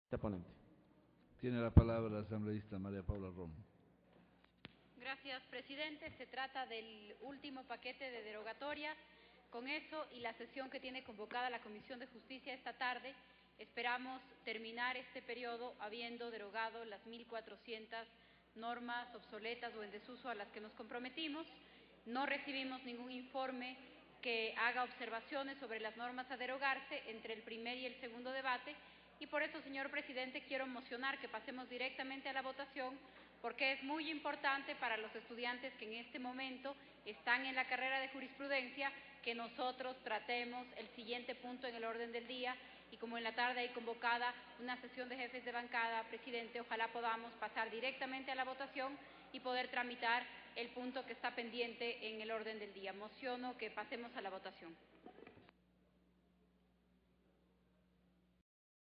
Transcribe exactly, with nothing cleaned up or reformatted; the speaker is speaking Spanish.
Ponente. Tiene la palabra la asambleísta María Paula Romo. Gracias, presidente. Se trata del último paquete de derogatorias. Con eso y la sesión que tiene convocada la Comisión de Justicia esta tarde, esperamos terminar este periodo habiendo derogado las mil cuatrocientas normas obsoletas o en desuso a las que nos comprometimos. No recibimos ningún informe que haga observaciones sobre las normas a derogarse entre el primer y el segundo debate, y por eso, señor presidente, quiero mocionar que pasemos directamente a la votación, porque es muy importante para los estudiantes que en este momento están en la carrera de jurisprudencia que nosotros tratemos el siguiente punto en el orden del día, y como en la tarde hay convocada una sesión de jefes de bancada, presidente, ojalá podamos pasar directamente a la votación y poder tramitar el punto que está pendiente en el orden del día. Mociono que pasemos a la votación.